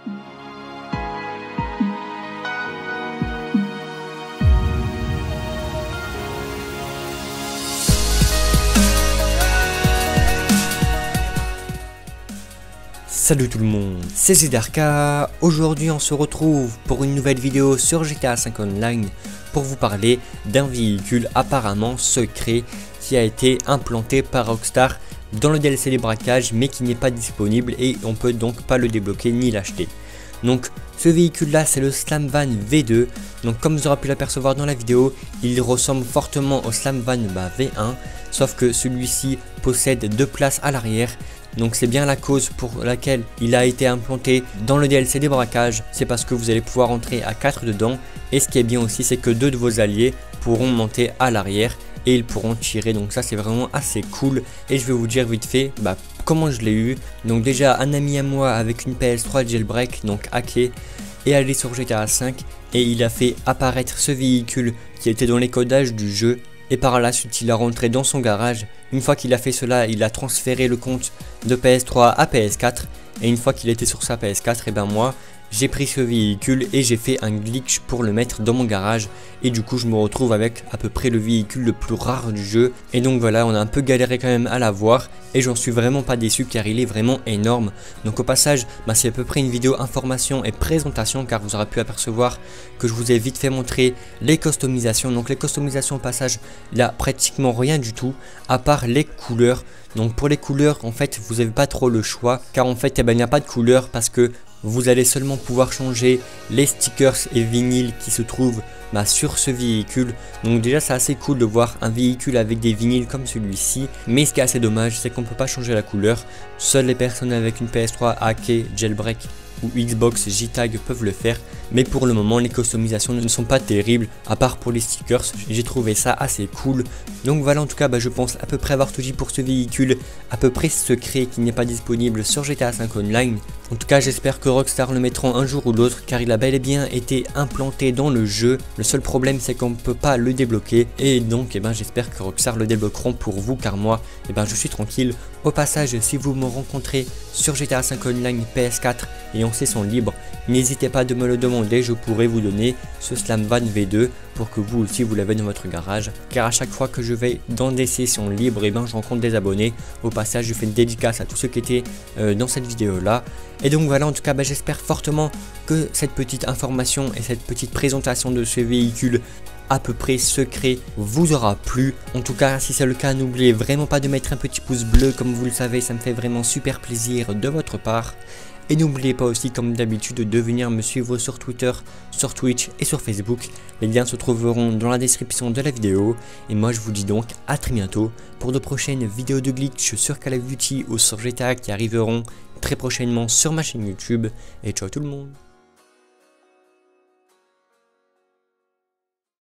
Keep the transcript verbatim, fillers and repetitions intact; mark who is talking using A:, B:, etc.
A: Salut tout le monde, c'est Zedarka. Aujourd'hui on se retrouve pour une nouvelle vidéo sur G T A cinq Online pour vous parler d'un véhicule apparemment secret qui a été implanté par Rockstar dans le D L C des braquages mais qui n'est pas disponible et on peut donc pas le débloquer ni l'acheter. Donc ce véhicule là c'est le Slamvan V deux. Donc comme vous aurez pu l'apercevoir dans la vidéo, il ressemble fortement au Slamvan bah, V un, sauf que celui-ci possède deux places à l'arrière. Donc c'est bien la cause pour laquelle il a été implanté dans le D L C des braquages, c'est parce que vous allez pouvoir entrer à quatre dedans. Et ce qui est bien aussi, c'est que deux de vos alliés pourront monter à l'arrière et ils pourront tirer, donc ça c'est vraiment assez cool. Et je vais vous dire vite fait bah, comment je l'ai eu. Donc déjà un ami à moi avec une P S trois jailbreak, donc hacké, est allé sur G T A cinq et il a fait apparaître ce véhicule qui était dans les codages du jeu. Et par la suite il a rentré dans son garage. Une fois qu'il a fait cela, il a transféré le compte de P S trois à P S quatre. Et une fois qu'il était sur sa P S quatre, et ben moi j'ai pris ce véhicule et j'ai fait un glitch pour le mettre dans mon garage. Et du coup je me retrouve avec à peu près le véhicule le plus rare du jeu. Et donc voilà, on a un peu galéré quand même à l'avoir. Et j'en suis vraiment pas déçu car il est vraiment énorme. Donc au passage, bah, c'est à peu près une vidéo information et présentation, car vous aurez pu apercevoir que je vous ai vite fait montrer les customisations. Donc les customisations au passage, il n'y a pratiquement rien du tout à part les couleurs. Donc pour les couleurs, en fait vous n'avez pas trop le choix, car en fait eh ben, il n'y a pas de couleur parce que vous allez seulement pouvoir changer les stickers et vinyles qui se trouvent bah, sur ce véhicule. Donc déjà c'est assez cool de voir un véhicule avec des vinyles comme celui-ci. Mais ce qui est assez dommage, c'est qu'on ne peut pas changer la couleur. Seules les personnes avec une P S trois hackée, jailbreak ou Xbox J-Tag peuvent le faire. Mais pour le moment les customisations ne sont pas terribles, à part pour les stickers. J'ai trouvé ça assez cool. Donc voilà, en tout cas bah, je pense à peu près avoir tout dit pour ce véhicule à peu près secret qui n'est pas disponible sur G T A cinq Online. En tout cas j'espère que Rockstar le mettront un jour ou l'autre, car il a bel et bien été implanté dans le jeu. Le seul problème c'est qu'on ne peut pas le débloquer, et donc eh ben, j'espère que Rockstar le débloqueront pour vous, car moi eh ben, je suis tranquille. Au passage, si vous me rencontrez sur G T A cinq Online P S quatre et en session libre, n'hésitez pas de me le demander, je pourrai vous donner ce Slamvan V deux pour que vous aussi vous l'avez dans votre garage, car à chaque fois que je vais dans des sessions libres, et ben je rencontre des abonnés. Au passage je fais une dédicace à tous ceux qui étaient euh, dans cette vidéo là. Et donc voilà, en tout cas bah, j'espère fortement que cette petite information et cette petite présentation de ce véhicule à peu près secret vous aura plu. En tout cas si c'est le cas, n'oubliez vraiment pas de mettre un petit pouce bleu, comme vous le savez ça me fait vraiment super plaisir de votre part. Et n'oubliez pas aussi comme d'habitude de venir me suivre sur Twitter, sur Twitch et sur Facebook. Les liens se trouveront dans la description de la vidéo. Et moi je vous dis donc à très bientôt pour de prochaines vidéos de glitch sur Call of Duty ou sur G T A qui arriveront très prochainement sur ma chaîne YouTube. Et ciao tout le monde.